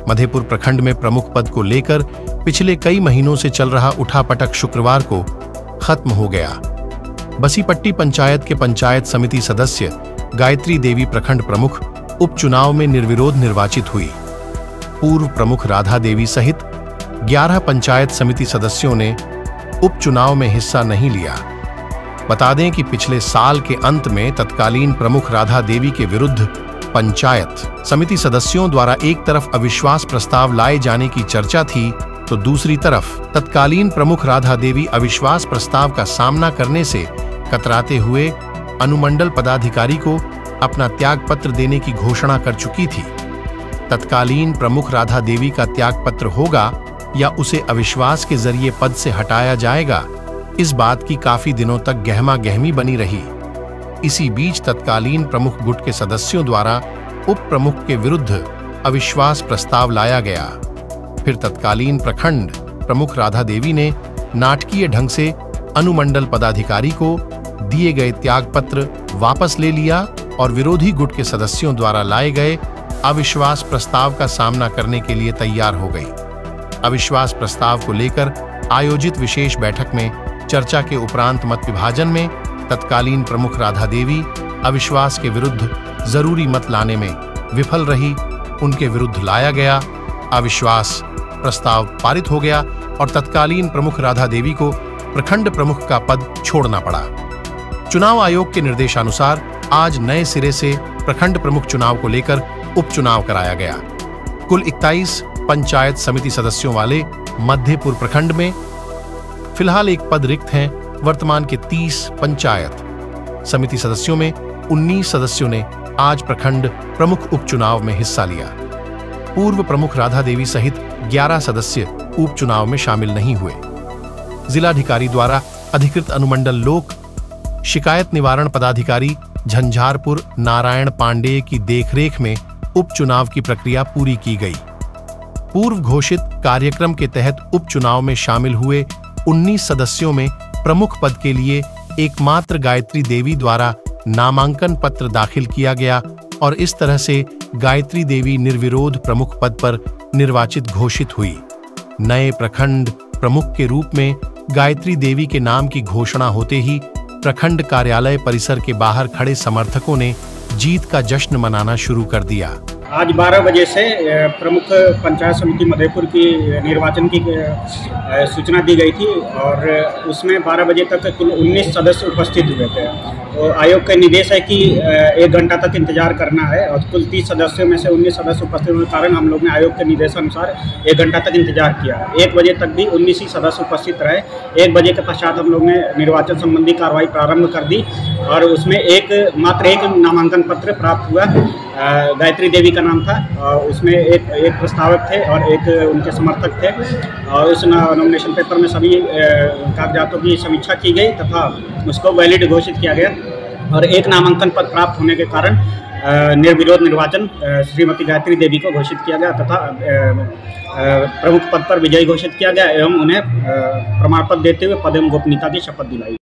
मधेपुर प्रखंड में प्रमुख पद को लेकर पिछले कई महीनों से चल रहा उठापटक शुक्रवार को खत्म हो गया। बसीपट्टी पंचायत के पंचायत समिति सदस्य गायत्री देवी प्रखंड प्रमुख उपचुनाव में निर्विरोध निर्वाचित हुई। पूर्व प्रमुख राधा देवी सहित 11 पंचायत समिति सदस्यों ने उपचुनाव में हिस्सा नहीं लिया। बता दें कि पिछले साल के अंत में तत्कालीन प्रमुख राधा देवी के विरुद्ध पंचायत समिति सदस्यों द्वारा एक तरफ अविश्वास प्रस्ताव लाए जाने की चर्चा थी, तो दूसरी तरफ तत्कालीन प्रमुख राधा देवी अविश्वास प्रस्ताव का सामना करने से कतराते हुए अनुमंडल पदाधिकारी को अपना त्यागपत्र देने की घोषणा कर चुकी थी। तत्कालीन प्रमुख राधा देवी का त्यागपत्र होगा या उसे अविश्वास के जरिए पद से हटाया जाएगा, इस बात की काफी दिनों तक गहमा गहमी बनी रही। इसी बीच तत्कालीन प्रमुख गुट के सदस्यों द्वारा उप प्रमुख के विरुद्ध अविश्वास प्रस्ताव लाया गया। फिर तत्कालीन प्रखंड प्रमुख राधा देवी ने नाटकीय ढंग से अनुमंडल पदाधिकारी को दिए गए त्यागपत्र वापस ले लिया और विरोधी गुट के सदस्यों द्वारा लाए गए अविश्वास प्रस्ताव का सामना करने के लिए तैयार हो गई। अविश्वास प्रस्ताव को लेकर आयोजित विशेष बैठक में चर्चा के उपरांत मत विभाजन में तत्कालीन प्रमुख राधा देवी अविश्वास के विरुद्ध जरूरी मत लाने में विफल रही। उनके विरुद्ध लाया गया अविश्वास प्रस्ताव पारित हो गया और तत्कालीन प्रमुख राधा देवी को प्रखंड प्रमुख का पद छोड़ना पड़ा। चुनाव आयोग के निर्देशानुसार आज नए सिरे से प्रखंड प्रमुख चुनाव को लेकर उपचुनाव कराया गया। कुल 21 पंचायत समिति सदस्यों वाले मधेपुर प्रखंड में फिलहाल एक पद रिक्त हैं। वर्तमान के 30 पंचायत समिति सदस्यों में 19 सदस्यों ने आज प्रखंड प्रमुख उपचुनाव में हिस्सा लिया। पूर्व प्रमुख राधा देवी सहित 11 सदस्य उपचुनाव में शामिल नहीं हुए। जिलाधिकारी द्वारा अधिकृत अनुमंडल लोक शिकायत निवारण पदाधिकारी झंझारपुर नारायण पांडेय की देखरेख में उपचुनाव की प्रक्रिया पूरी की गई। पूर्व घोषित कार्यक्रम के तहत उपचुनाव में शामिल हुए 19 सदस्यों में प्रमुख पद के लिए एकमात्र गायत्री देवी द्वारा नामांकन पत्र दाखिल किया गया और इस तरह से गायत्री देवी निर्विरोध प्रमुख पद पर निर्वाचित घोषित हुई। नए प्रखंड प्रमुख के रूप में गायत्री देवी के नाम की घोषणा होते ही प्रखंड कार्यालय परिसर के बाहर खड़े समर्थकों ने जीत का जश्न मनाना शुरू कर दिया। आज 12 बजे से प्रमुख पंचायत समिति मधेपुर की निर्वाचन की सूचना दी गई थी और उसमें 12 बजे तक कुल 19 सदस्य उपस्थित हुए थे। तो आयोग का निर्देश है कि 1 घंटा तक इंतजार करना है और कुल 30 सदस्यों में से 19 सदस्य उपस्थित होने के कारण हम लोग ने आयोग के निर्देशानुसार 1 घंटा तक इंतजार किया। 1 बजे तक भी 19 ही सदस्य उपस्थित रहे। 1 बजे के पश्चात हम लोग ने निर्वाचन संबंधी कार्रवाई प्रारंभ कर दी और उसमें मात्र एक नामांकन पत्र प्राप्त हुआ। गायत्री देवी का नाम था और उसमें एक प्रस्तावक थे और एक उनके समर्थक थे और उस नॉमिनेशन पेपर में सभी कागजातों की समीक्षा की गई तथा उसको वैलिड घोषित किया गया और एक नामांकन पत्र प्राप्त होने के कारण निर्विरोध निर्वाचन श्रीमती गायत्री देवी को घोषित किया गया तथा प्रमुख पद पर विजयी घोषित किया गया एवं उन्हें प्रमाण पत्र देते हुए पद एवं गोपनीयता की शपथ दिलाई।